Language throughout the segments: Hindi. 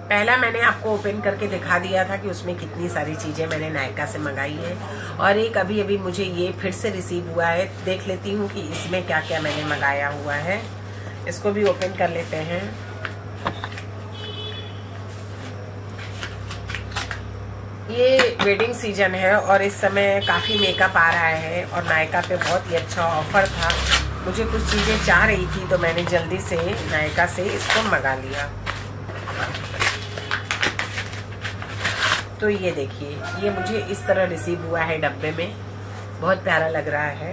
पहला मैंने आपको ओपन करके दिखा दिया था कि उसमें कितनी सारी चीज़ें मैंने नायका से मंगाई है, और एक अभी अभी मुझे ये फिर से रिसीव हुआ है। देख लेती हूँ कि इसमें क्या क्या मैंने मंगाया हुआ है। इसको भी ओपन कर लेते हैं। ये वेडिंग सीजन है और इस समय काफ़ी मेकअप आ रहा है, और नायका पे बहुत ही अच्छा ऑफर था। मुझे कुछ चीज़ें चाह रही थी तो मैंने जल्दी से नायका से इसको मंगा लिया। तो ये देखिए, ये मुझे इस तरह रिसीव हुआ है डब्बे में, बहुत प्यारा लग रहा है।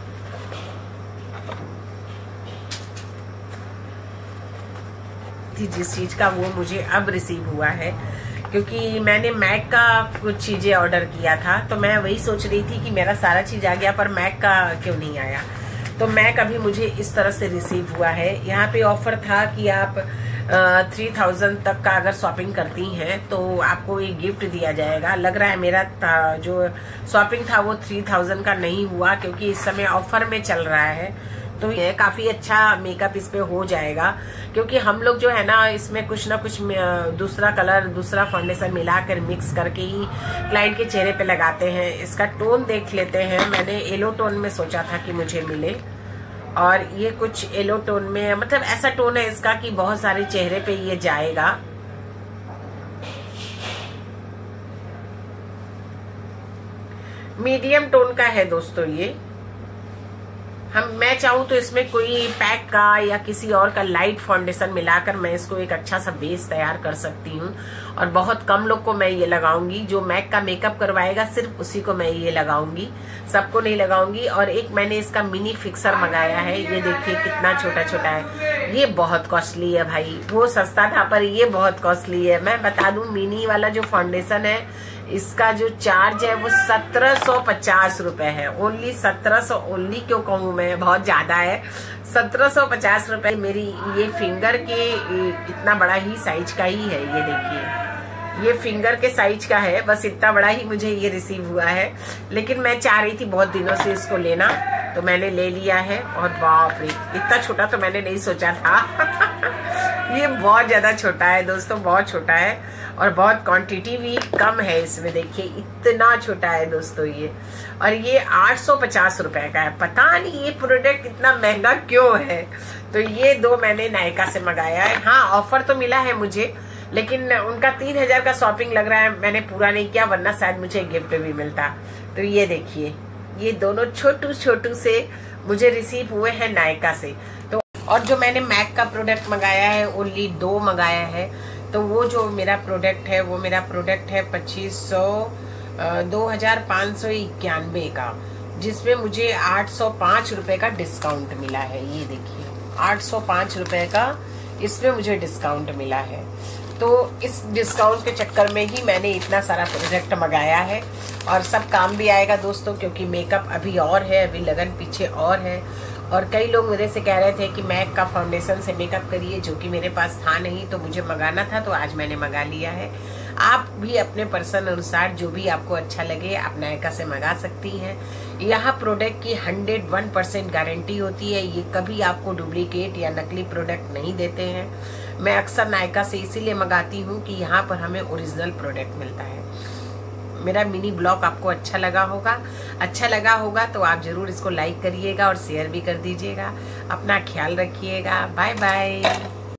जिस चीज का वो मुझे अब रिसीव हुआ है, क्योंकि मैंने मैक का कुछ चीजें ऑर्डर किया था, तो मैं वही सोच रही थी कि मेरा सारा चीज आ गया पर मैक का क्यों नहीं आया। तो मैक अभी मुझे इस तरह से रिसीव हुआ है। यहाँ पे ऑफर था कि आप 3000 तक का अगर शॉपिंग करती हैं तो आपको एक गिफ्ट दिया जाएगा। लग रहा है मेरा जो शॉपिंग था वो 3000 का नहीं हुआ, क्योंकि इस समय ऑफर में चल रहा है। तो ये काफी अच्छा मेकअप इस पे हो जाएगा, क्योंकि हम लोग जो है ना इसमें कुछ ना कुछ दूसरा कलर, दूसरा फाउंडेशन मिलाकर मिक्स करके ही क्लाइंट के चेहरे पे लगाते हैं। इसका टोन देख लेते हैं। मैंने येलो टोन में सोचा था कि मुझे मिले, और ये कुछ येलो टोन में, मतलब ऐसा टोन है इसका कि बहुत सारे चेहरे पे ये जाएगा। मीडियम टोन का है दोस्तों ये। मैं चाहूँ तो इसमें कोई पैक का या किसी और का लाइट फाउंडेशन मिलाकर मैं इसको एक अच्छा सा बेस तैयार कर सकती हूँ, और बहुत कम लोग को मैं ये लगाऊंगी। जो मैक का मेकअप करवाएगा सिर्फ उसी को मैं ये लगाऊंगी, सबको नहीं लगाऊंगी। और एक मैंने इसका मिनी फिक्सर मंगाया है, ये देखिए कितना छोटा छोटा है। ये बहुत कॉस्टली है भाई, वो सस्ता था पर ये बहुत कॉस्टली है। मैं बता दूं, मिनी वाला जो फाउंडेशन है इसका जो चार्ज है वो 1750 रुपए है। ओनली 1700, ओनली क्यों कहूँ मैं, बहुत ज्यादा है। 1750 रुपए मेरी ये फिंगर के इतना बड़ा ही साइज का ही है। ये देखिए, ये फिंगर के साइज का है, बस इतना बड़ा ही मुझे ये रिसीव हुआ है। लेकिन मैं चाह रही थी बहुत दिनों से इसको लेना, तो मैंने ले लिया है। और बाप रे, इतना छोटा तो मैंने नहीं सोचा था। ये बहुत ज्यादा छोटा है दोस्तों, बहुत छोटा है, और बहुत क्वांटिटी भी कम है इसमें। देखिए इतना छोटा है दोस्तों ये, और ये 850 रुपए का है। पता नहीं ये प्रोडक्ट इतना महंगा क्यों है। तो ये दो मैंने नायका से मंगाया है। हाँ, ऑफर तो मिला है मुझे, लेकिन उनका 3000 का शॉपिंग लग रहा है, मैंने पूरा नहीं किया, वरना शायद मुझे गिफ्ट भी मिलता। तो ये देखिए, ये दोनों छोटू छोटू से मुझे रिसीव हुए हैं नायका से। तो और जो मैंने मैक का प्रोडक्ट मंगाया है, ओनली 2 मंगाया है। तो वो जो मेरा प्रोडक्ट है वो मेरा प्रोडक्ट है 2591 का, जिसमें मुझे 805 रुपए का डिस्काउंट मिला है। ये देखिए 805 रुपए का इसमें मुझे डिस्काउंट मिला है। तो इस डिस्काउंट के चक्कर में ही मैंने इतना सारा प्रोडक्ट मंगाया है, और सब काम भी आएगा दोस्तों, क्योंकि मेकअप अभी और है, अभी लगन पीछे और है। और कई लोग मेरे से कह रहे थे कि मैक का फाउंडेशन से मेकअप करिए, जो कि मेरे पास था नहीं, तो मुझे मंगाना था, तो आज मैंने मंगा लिया है। आप भी अपने पर्सन अनुसार जो भी आपको अच्छा लगे आप नायका से मंगा सकती हैं। यहाँ प्रोडक्ट की 101% गारंटी होती है। ये कभी आपको डुप्लीकेट या नकली प्रोडक्ट नहीं देते हैं। मैं अक्सर नायका से इसीलिए मंगाती हूँ कि यहाँ पर हमें ओरिजिनल प्रोडक्ट मिलता है। मेरा मिनी ब्लॉग आपको अच्छा लगा होगा तो आप जरूर इसको लाइक करिएगा और शेयर भी कर दीजिएगा। अपना ख्याल रखिएगा। Bye bye.